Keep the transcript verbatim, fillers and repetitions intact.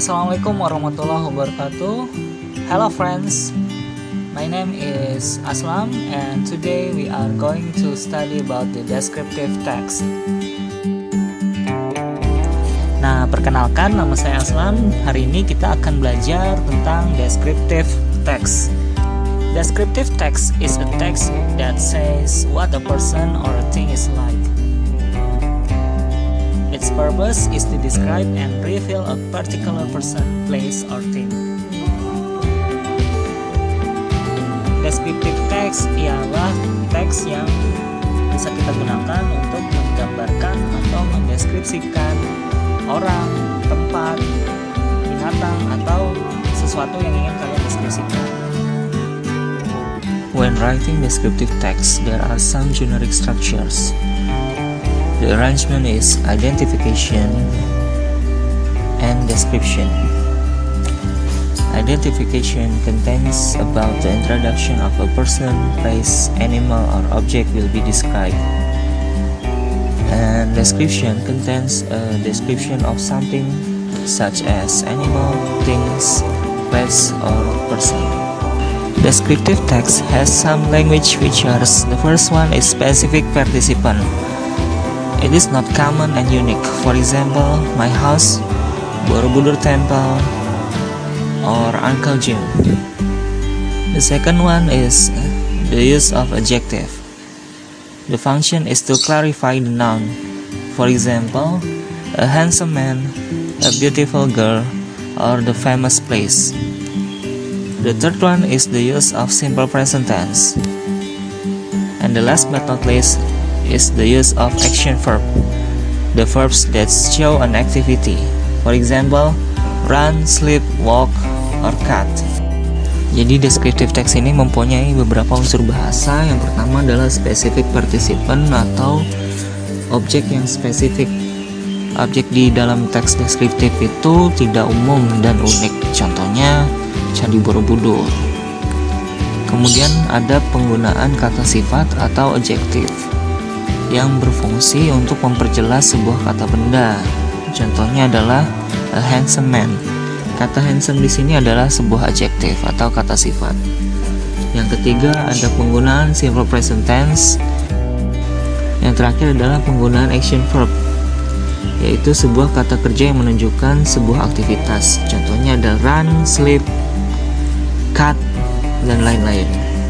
Assalamualaikum warahmatullahi wabarakatuh. Hello friends, my name is Aslam and today we are going to study about the descriptive text. Nah, perkenalkan, nama saya Aslam. Hari ini kita akan belajar tentang descriptive text. Descriptive text is a text that says what a person or a thing is like. Its purpose is to describe and reveal a particular person, place, or thing. Descriptive text ialah teks yang bisa kita gunakan untuk menggambarkan atau mendeskripsikan orang, tempat, binatang, atau sesuatu yang ingin kalian deskripsikan. When writing descriptive text, there are some generic structures. The arrangement is identification and description. Identification contains about the introduction of a person, place, animal, or object will be described. And description contains a description of something such as animal, things, place, or person. Descriptive text has some language features. The first one is specific participant. It is not common and unique. For example, my house, Borobudur Temple, or Uncle Jim. The second one is the use of adjective. The function is to clarify the noun. For example, a handsome man, a beautiful girl, or the famous place. The third one is the use of simple present tense. And the last but not least is the use of action verb, the verbs that show an activity. For example, run, sleep, walk, or cut. Jadi descriptive text ini mempunyai beberapa unsur bahasa. Yang pertama adalah specific participant atau objek yang spesifik. Objek di dalam teks deskriptif itu tidak umum dan unik. Contohnya Candi Borobudur. Kemudian ada penggunaan kata sifat atau adjektif yang berfungsi untuk memperjelas sebuah kata benda. Contohnya adalah a handsome man. Kata handsome di sini adalah sebuah adjektif atau kata sifat. Yang ketiga ada penggunaan simple present tense. Yang terakhir adalah penggunaan action verb, yaitu sebuah kata kerja yang menunjukkan sebuah aktivitas. Contohnya ada run, sleep, cut, dan lain-lain.